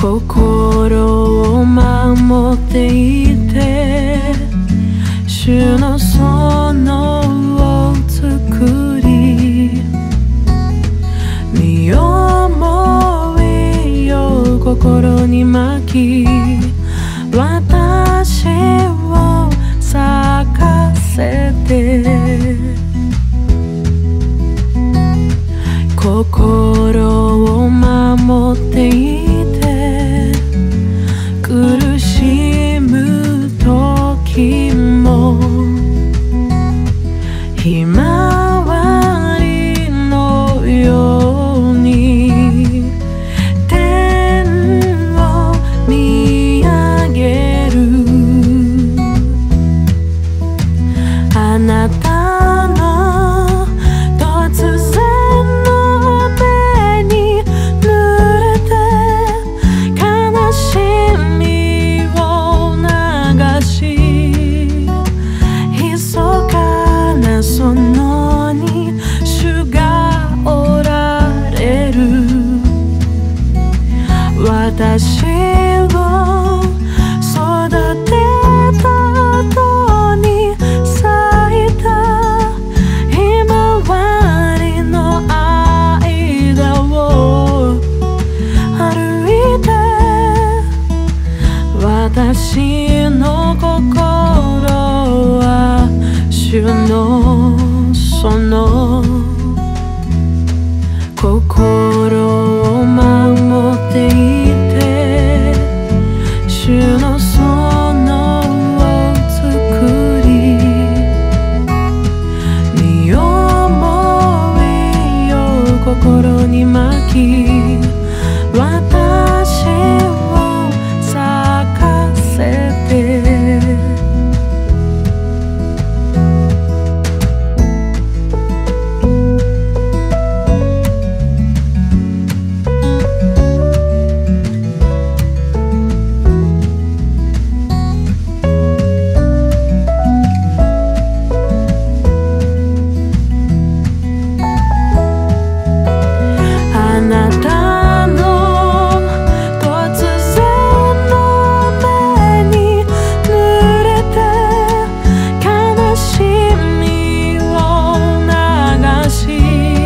心を守っていて主の園を作り身思いを心に巻き私を咲かせて心を守っていて苦しむ時もひまわりのように天を見上げるあなたの突然の目に濡れて悲しみを流し密かな園に主がおられる私を育てた後に咲いたひまわりの間を歩いて私の心は主の園心を守っていて主の園を作り身思いを心に巻き私を咲かせてあなたの突然の目に濡れて悲しみを流し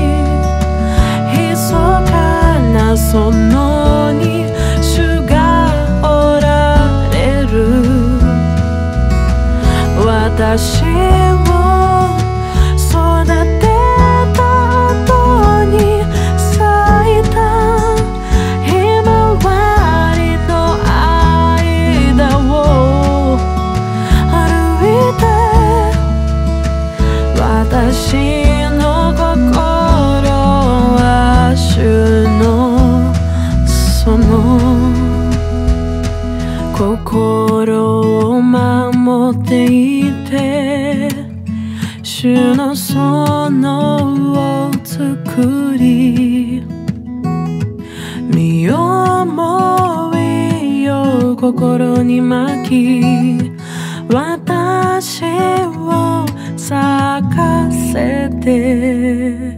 密かな園に主がおられる私を育てた後に咲いたひまわりの間を歩いて私の心は主の園心を守っていて主の園を作り身思いを心に巻き私を咲かせて